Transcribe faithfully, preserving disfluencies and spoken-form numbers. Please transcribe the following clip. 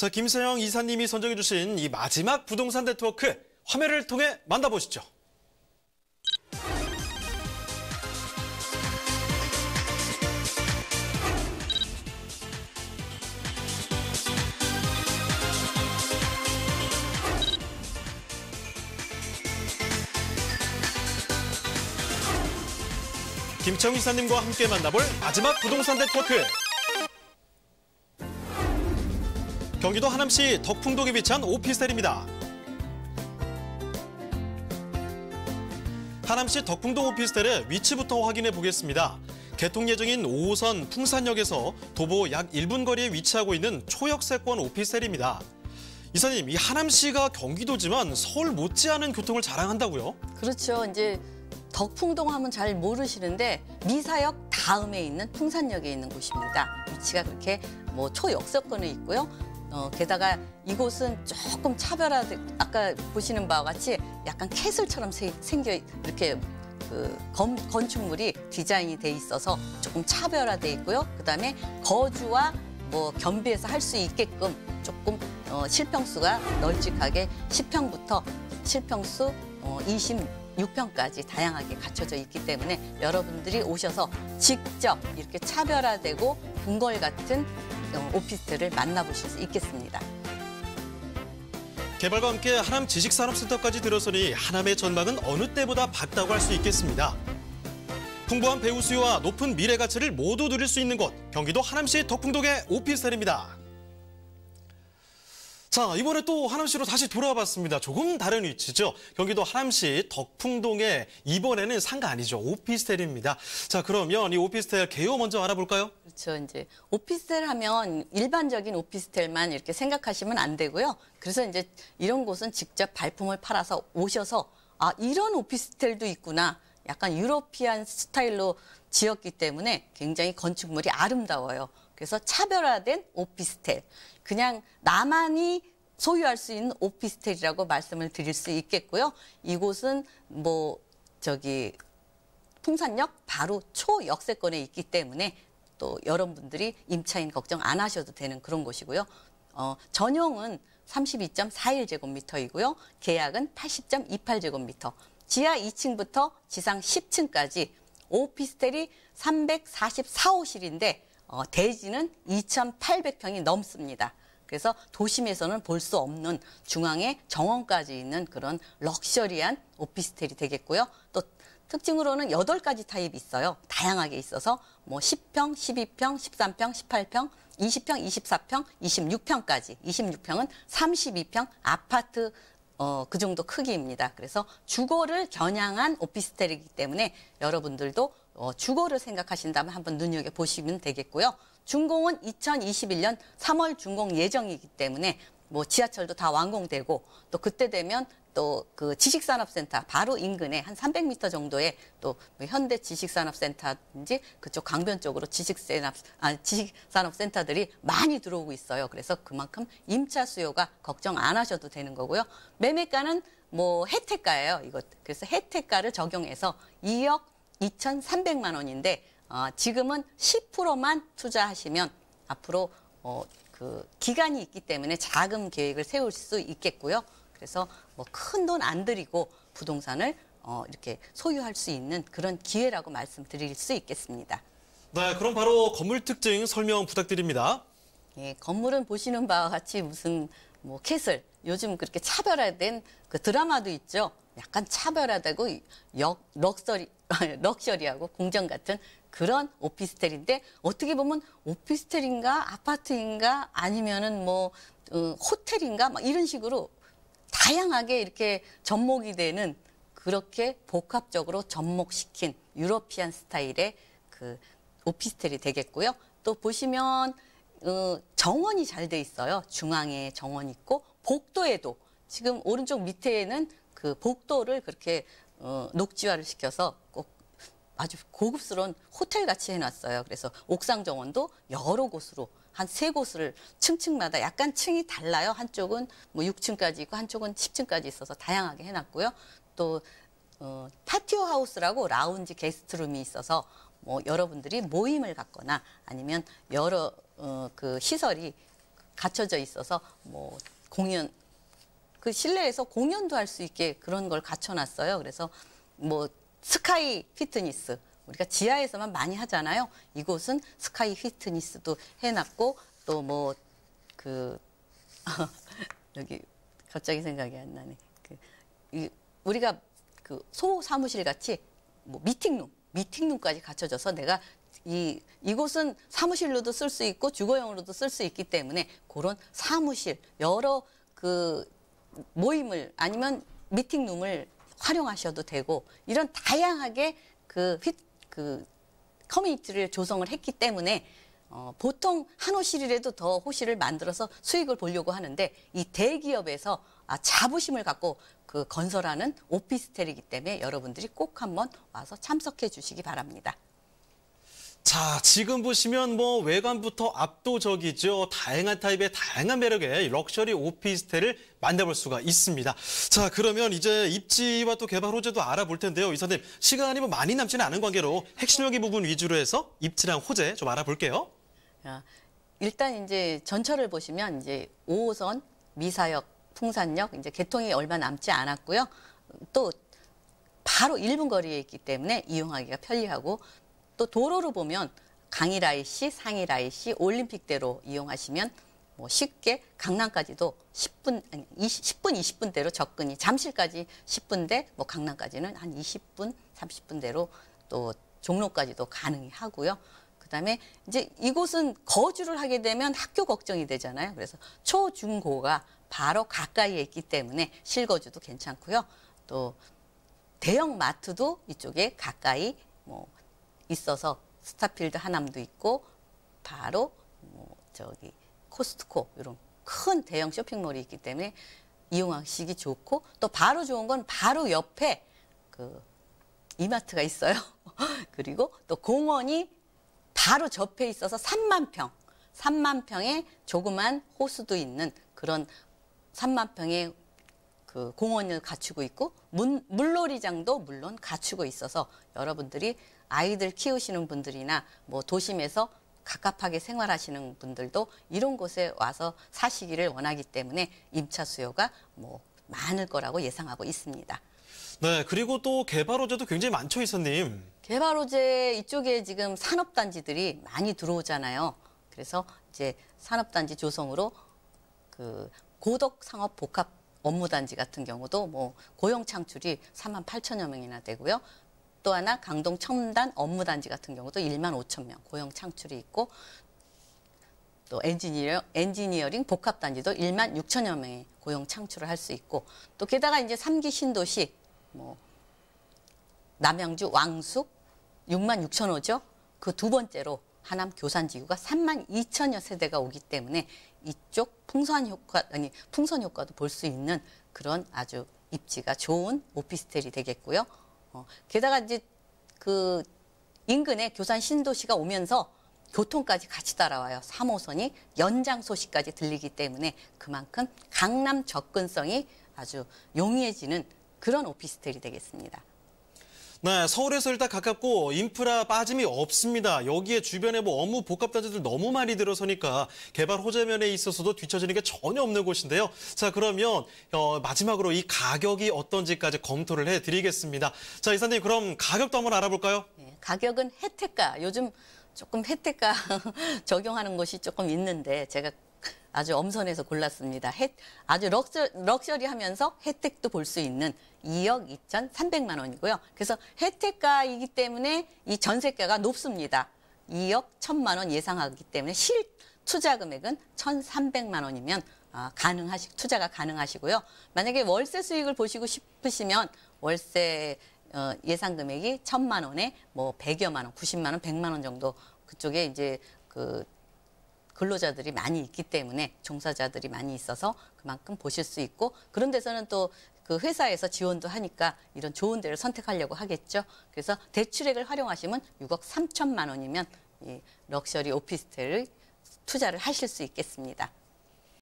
자, 김세영 이사님이 선정해 주신 이 마지막 부동산 네트워크 화면을 통해 만나보시죠. 김채영 이사님과 함께 만나볼 마지막 부동산 네트워크. 경기도 하남시 덕풍동에 위치한 오피스텔입니다. 하남시 덕풍동 오피스텔의 위치부터 확인해 보겠습니다. 개통 예정인 오 호선 풍산역에서 도보 약 일 분 거리에 위치하고 있는 초역세권 오피스텔입니다. 이사님, 이 하남시가 경기도지만 서울 못지않은 교통을 자랑한다고요? 그렇죠. 이제 덕풍동 하면 잘 모르시는데 미사역 다음에 있는 풍산역에 있는 곳입니다. 위치가 그렇게 뭐 초역세권에 있고요. 어, 게다가 이곳은 조금 차별화돼, 아까 보시는 바와 같이 약간 캐슬처럼 세, 생겨 이렇게 그 건, 건축물이 디자인이 돼 있어서 조금 차별화돼 있고요. 그다음에 거주와 뭐 겸비해서 할 수 있게끔 조금 어, 실평수가 널찍하게 십 평부터 실평수 어, 이십육 평까지 다양하게 갖춰져 있기 때문에 여러분들이 오셔서 직접 이렇게 차별화되고 궁궐 같은 오피스텔을 만나보실 수 있겠습니다. 개발과 함께 하남 지식산업센터까지 들어서니 하남의 전망은 어느 때보다 밝다고 할 수 있겠습니다. 풍부한 배우 수요와 높은 미래 가치를 모두 누릴 수 있는 곳, 경기도 하남시 덕풍동의 오피스텔입니다. 자, 이번에 또 하남시로 다시 돌아와 봤습니다. 조금 다른 위치죠. 경기도 하남시 덕풍동에 이번에는 상가 아니죠. 오피스텔입니다. 자, 그러면 이 오피스텔 개요 먼저 알아볼까요? 그렇죠. 이제 오피스텔 하면 일반적인 오피스텔만 이렇게 생각하시면 안 되고요. 그래서 이제 이런 곳은 직접 발품을 팔아서 오셔서 아, 이런 오피스텔도 있구나. 약간 유러피안 스타일로 지었기 때문에 굉장히 건축물이 아름다워요. 그래서 차별화된 오피스텔. 그냥 나만이 소유할 수 있는 오피스텔이라고 말씀을 드릴 수 있겠고요. 이곳은 뭐 저기 풍산역 바로 초역세권에 있기 때문에 또 여러분들이 임차인 걱정 안 하셔도 되는 그런 곳이고요. 어, 전용은 삼십이 점 사일 제곱미터이고요. 계약은 팔십 점 이팔 제곱미터. 지하 이 층부터 지상 십 층까지 오피스텔이 삼백사십사 호실인데 어, 대지는 이천팔백 평이 넘습니다. 그래서 도심에서는 볼 수 없는 중앙에 정원까지 있는 그런 럭셔리한 오피스텔이 되겠고요. 또 특징으로는 여덟 가지 타입이 있어요. 다양하게 있어서 뭐 십 평, 십이 평, 십삼 평, 십팔 평, 이십 평, 이십사 평, 이십육 평까지. 이십육 평은 삼십이 평 아파트 어, 그 정도 크기입니다. 그래서 주거를 겨냥한 오피스텔이기 때문에 여러분들도 어, 주거를 생각하신다면 한번 눈여겨보시면 되겠고요. 준공은 이천이십일 년 삼월 준공 예정이기 때문에 뭐 지하철도 다 완공되고 또 그때 되면 또 그 지식산업센터 바로 인근에 한 삼백 미터 정도의 또 현대 지식산업센터인지 그쪽 강변 쪽으로 지식산업, 아, 지식산업센터들이 많이 들어오고 있어요. 그래서 그만큼 임차 수요가 걱정 안 하셔도 되는 거고요. 매매가는 뭐 혜택가예요. 이것. 그래서 혜택가를 적용해서 이억 이천삼백만 원인데 어, 지금은 십 퍼센트만 투자하시면 앞으로 어, 그 기간이 있기 때문에 자금 계획을 세울 수 있겠고요. 그래서 뭐 큰 돈 안 들이고 부동산을 어, 이렇게 소유할 수 있는 그런 기회라고 말씀드릴 수 있겠습니다. 네, 그럼 바로 건물 특징 설명 부탁드립니다. 예, 건물은 보시는 바와 같이 무슨 뭐 캐슬, 요즘 그렇게 차별화된 그 드라마도 있죠. 약간 차별화되고 역, 럭셔리, 럭셔리하고 궁전 같은 그런 오피스텔인데 어떻게 보면 오피스텔인가 아파트인가 아니면은 뭐 어, 호텔인가 막 이런 식으로 다양하게 이렇게 접목이 되는 그렇게 복합적으로 접목시킨 유러피안 스타일의 그 오피스텔이 되겠고요. 또 보시면 어, 정원이 잘 돼 있어요. 중앙에 정원 있고 복도에도 지금 오른쪽 밑에는 그 복도를 그렇게 어, 녹지화를 시켜서 꼭 아주 고급스러운 호텔 같이 해놨어요. 그래서 옥상 정원도 여러 곳으로 한 세 곳을 층층마다 약간 층이 달라요. 한쪽은 뭐 육 층까지 있고 한쪽은 십 층까지 있어서 다양하게 해놨고요. 또 어, 파티오 하우스라고 라운지 게스트룸이 있어서 뭐 여러분들이 모임을 갖거나 아니면 여러 어, 그 시설이 갖춰져 있어서 뭐 공연 그 실내에서 공연도 할 수 있게 그런 걸 갖춰놨어요. 그래서 뭐 스카이 피트니스 우리가 지하에서만 많이 하잖아요. 이곳은 스카이 피트니스도 해놨고 또 뭐 그 여기 갑자기 생각이 안 나네. 그 이, 우리가 그 소 사무실 같이 뭐 미팅룸 미팅룸까지 갖춰져서 내가 이 이곳은 사무실로도 쓸 수 있고 주거용으로도 쓸 수 있기 때문에 그런 사무실 여러 그 모임을 아니면 미팅룸을 활용하셔도 되고 이런 다양하게 그, 휘, 그 커뮤니티를 조성을 했기 때문에 어, 보통 한 호실이라도 더 호실을 만들어서 수익을 보려고 하는데 이 대기업에서 아, 자부심을 갖고 그 건설하는 오피스텔이기 때문에 여러분들이 꼭 한번 와서 참석해 주시기 바랍니다. 자, 지금 보시면 뭐 외관부터 압도적이죠. 다양한 타입의 다양한 매력의 럭셔리 오피스텔을 만나볼 수가 있습니다. 자, 그러면 이제 입지와 또 개발 호재도 알아볼 텐데요. 이사님, 시간이 뭐 많이 남지는 않은 관계로 핵심적인 부분 위주로 해서 입지랑 호재 좀 알아볼게요. 자, 일단 이제 전철을 보시면 이제 오 호선 미사역, 풍산역 이제 개통이 얼마 남지 않았고요. 또 바로 일 분 거리에 있기 때문에 이용하기가 편리하고 또 도로로 보면 강일아이씨, 상일아이씨, 올림픽대로 이용하시면 뭐 쉽게 강남까지도 십 분, 아니 이십, 십 분, 이십 분대로 접근이 잠실까지 십 분대, 뭐 강남까지는 한 이십 분, 삼십 분대로 또 종로까지도 가능히 하고요. 그다음에 이제 이곳은 거주를 하게 되면 학교 걱정이 되잖아요. 그래서 초, 중, 고가 바로 가까이에 있기 때문에 실거주도 괜찮고요. 또 대형 마트도 이쪽에 가까이 뭐 있어서 스타필드 하남도 있고 바로 뭐 저기 코스트코 이런 큰 대형 쇼핑몰이 있기 때문에 이용하시기 좋고 또 바로 좋은 건 바로 옆에 그 이마트가 있어요. 그리고 또 공원이 바로 접해 있어서 삼만 평, 삼만 평의 조그만 호수도 있는 그런 삼만 평의 그 공원을 갖추고 있고 문, 물놀이장도 물론 갖추고 있어서 여러분들이 아이들 키우시는 분들이나 뭐 도심에서 갑갑하게 생활하시는 분들도 이런 곳에 와서 사시기를 원하기 때문에 임차 수요가 뭐 많을 거라고 예상하고 있습니다. 네, 그리고 또 개발 호재도 굉장히 많죠, 이사님. 개발 호재 이쪽에 지금 산업단지들이 많이 들어오잖아요. 그래서 이제 산업단지 조성으로 그 고덕 상업 복합 업무단지 같은 경우도 뭐 고용 창출이 삼만 팔천여 명이나 되고요. 또 하나 강동 첨단 업무단지 같은 경우도 일만 오천 명 고용 창출이 있고 또 엔지니어, 엔지니어링 복합단지도 일만 육천여 명의 고용 창출을 할 수 있고 또 게다가 이제 삼 기 신도시 뭐 남양주 왕숙 육만 육천 호죠. 그 두 번째로 하남 교산지구가 삼만 이천여 세대가 오기 때문에 이쪽 풍선 효과 아니 풍선 효과도 볼 수 있는 그런 아주 입지가 좋은 오피스텔이 되겠고요. 어, 게다가 이제 그 인근에 교산 신도시가 오면서 교통까지 같이 따라와요. 삼 호선이 연장 소식까지 들리기 때문에 그만큼 강남 접근성이 아주 용이해지는 그런 오피스텔이 되겠습니다. 네, 서울에서 일단 가깝고 인프라 빠짐이 없습니다. 여기에 주변에 뭐 업무 복합단지들 너무 많이 들어서니까 개발 호재면에 있어서도 뒤처지는 게 전혀 없는 곳인데요. 자, 그러면 어, 마지막으로 이 가격이 어떤지까지 검토를 해드리겠습니다. 자, 이사님 그럼 가격도 한번 알아볼까요? 네, 가격은 혜택가. 요즘 조금 혜택가 적용하는 곳이 조금 있는데 제가 아주 엄선해서 골랐습니다. 혜, 아주 럭셔, 럭셔리하면서 혜택도 볼 수 있는 이억 이천삼백만 원이고요. 그래서 혜택가이기 때문에 이 전세가가 높습니다. 이억 천만 원 예상하기 때문에 실 투자 금액은 천삼백만 원이면 아, 가능하시, 투자가 가능하시고요. 만약에 월세 수익을 보시고 싶으시면 월세 어, 예상 금액이 천만 원에 뭐 백여만 원, 구십만 원, 백만 원 정도 그쪽에 이제 그 근로자들이 많이 있기 때문에 종사자들이 많이 있어서 그만큼 보실 수 있고 그런 데서는 또 그 회사에서 지원도 하니까 이런 좋은 데를 선택하려고 하겠죠. 그래서 대출액을 활용하시면 육억 삼천만 원이면 이 럭셔리 오피스텔을 투자를 하실 수 있겠습니다.